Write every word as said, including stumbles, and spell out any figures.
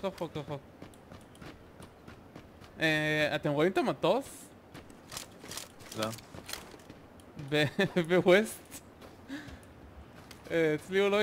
רחוק רחוק. אה, אתם רואים את המטוס? לא. בווסט? אצלי הוא לא